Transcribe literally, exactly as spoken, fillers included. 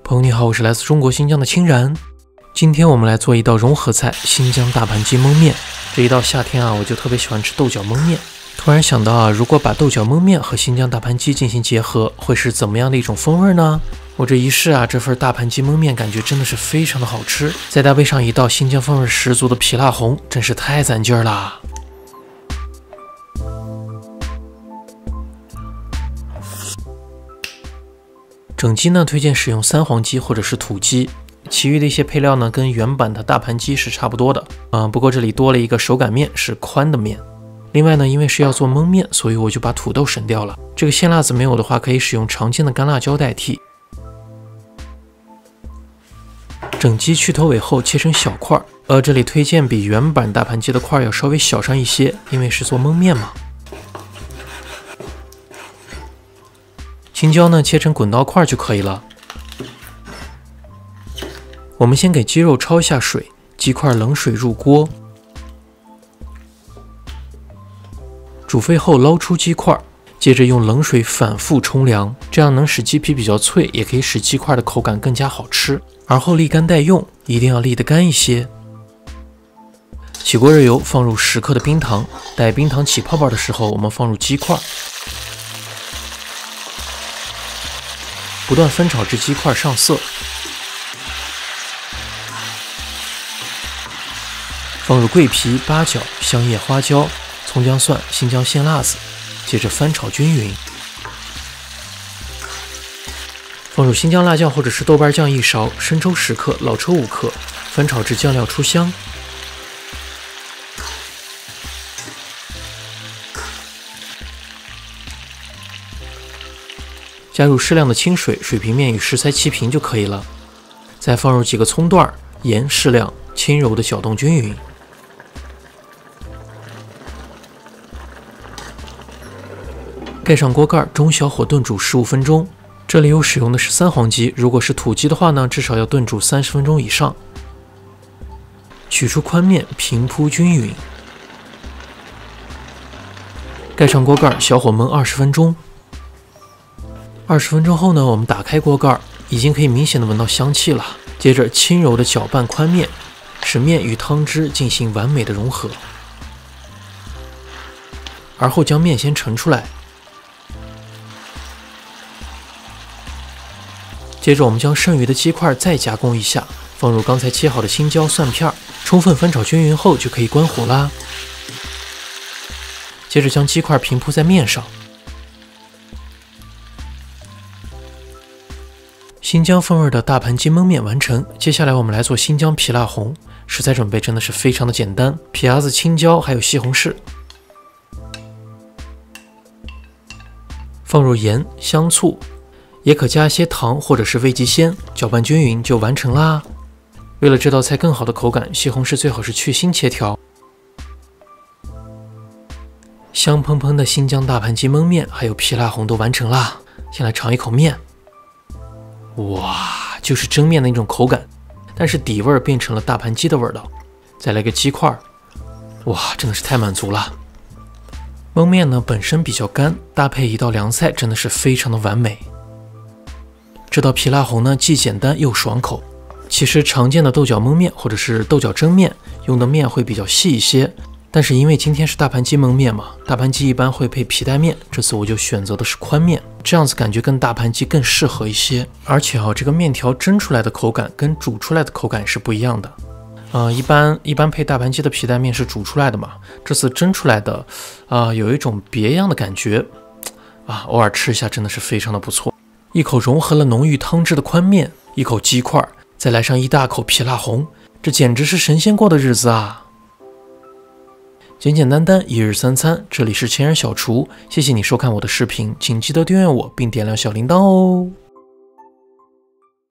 朋友你好，我是来自中国新疆的清然。今天我们来做一道融合菜——新疆大盘鸡焖面。这一到夏天啊，我就特别喜欢吃豆角焖面。突然想到啊，如果把豆角焖面和新疆大盘鸡进行结合，会是怎么样的一种风味呢？我这一试啊，这份大盘鸡焖面感觉真的是非常的好吃，再搭配上一道新疆风味十足的皮辣红，真是太攒劲儿啦！整鸡呢，推荐使用三黄鸡或者是土鸡，其余的一些配料呢，跟原版的大盘鸡是差不多的。啊、呃，不过这里多了一个手擀面，是宽的面。另外呢，因为是要做焖面，所以我就把土豆省掉了。这个鲜辣子没有的话，可以使用常见的干辣椒代替。整鸡去头尾后切成小块，呃，这里推荐比原版大盘鸡的块要稍微小上一些，因为是做焖面嘛。青椒呢，切成滚刀块就可以了。我们先给鸡肉焯一下水，鸡块冷水入锅，煮沸后捞出鸡块，接着用冷水反复冲凉，这样能使鸡皮比较脆，也可以使鸡块的口感更加好吃。而后沥干待用，一定要沥得干一些。起锅热油，放入十克的冰糖，待冰糖起泡泡的时候，我们放入鸡块。不断翻炒至鸡块上色，放入桂皮、八角、香叶、花椒、葱姜蒜、新疆鲜辣子，接着翻炒均匀。放入新疆辣酱或者是豆瓣酱一勺，生抽十克、老抽五克，翻炒至酱料出香。加入适量的清水，水平面与食材齐平就可以了。再放入几个葱段，盐适量，轻柔的搅动均匀。盖上锅盖，中小火炖煮十五分钟。这里我使用的是三黄鸡，如果是土鸡的话呢，至少要炖煮三十分钟以上。取出宽面，平铺均匀。盖上锅盖，小火焖二十分钟。二十分钟后呢，我们打开锅盖，已经可以明显的闻到香气了。接着轻柔的搅拌宽面，使面与汤汁进行完美的融合。而后将面先盛出来。接着我们将剩余的鸡块再加工一下，放入刚才切好的青椒、蒜片，充分翻炒均匀后就可以关火啦。接着将鸡块平铺在面上。新疆风味的大盘鸡焖面完成，接下来我们来做新疆皮辣红。食材准备真的是非常的简单，皮牙子、青椒还有西红柿，放入盐、香醋，也可加一些糖或者是味极鲜，搅拌均匀就完成啦。为了这道菜更好的口感，西红柿最好是去心切条。香喷喷的新疆大盘鸡焖面还有皮辣红都完成啦。先来尝一口面。哇，就是蒸面的那种口感，但是底味变成了大盘鸡的味道。再来个鸡块，哇，真的是太满足了。焖面呢本身比较干，搭配一道凉菜真的是非常的完美。这道皮辣红呢既简单又爽口。其实常见的豆角焖面或者是豆角蒸面用的面会比较细一些，但是因为今天是大盘鸡焖面嘛，大盘鸡一般会配皮带面，这次我就选择的是宽面，这样子感觉跟大盘鸡更适合一些。而且啊，这个面条蒸出来的口感跟煮出来的口感是不一样的。呃，一般一般配大盘鸡的皮带面是煮出来的嘛，这次蒸出来的，啊、呃，有一种别样的感觉，啊，偶尔吃一下真的是非常的不错。一口融合了浓郁汤汁的宽面，一口鸡块，再来上一大口皮辣红，这简直是神仙过的日子啊！简简单单一日三餐，这里是清然小厨，谢谢你收看我的视频，请记得订阅我并点亮小铃铛哦。